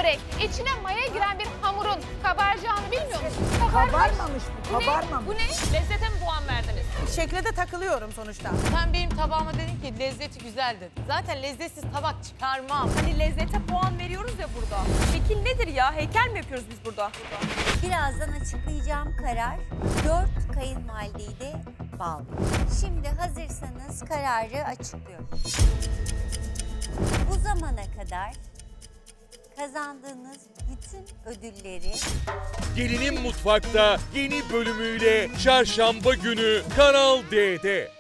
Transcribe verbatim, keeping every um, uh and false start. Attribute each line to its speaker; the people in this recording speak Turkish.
Speaker 1: börek. İçine maya giren bir hamurun kabaracağını bilmiyor musun?
Speaker 2: Kabarmamış bu,
Speaker 1: Bu ne?
Speaker 2: kabarmamış.
Speaker 1: Bu ne? Lezzete mi puan verdiniz?
Speaker 3: Şekle de takılıyorum sonuçta.
Speaker 4: Sen benim tabağıma dedin ki lezzeti güzel dedin. Zaten lezzetsiz tabak çıkarmam.
Speaker 5: Hani lezzete puan veriyoruz ya burada. Şekil nedir ya? Heykel mi yapıyoruz biz burada?
Speaker 6: Birazdan açıklayacağım karar dört kayınvalideyi de bağlıyor. Şimdi hazırsanız kararı açıklıyorum. Bu zamana kadar kazandığınız bütün ödülleri
Speaker 7: Gelinin Mutfak'ta yeni bölümüyle Çarşamba günü Kanal D'de.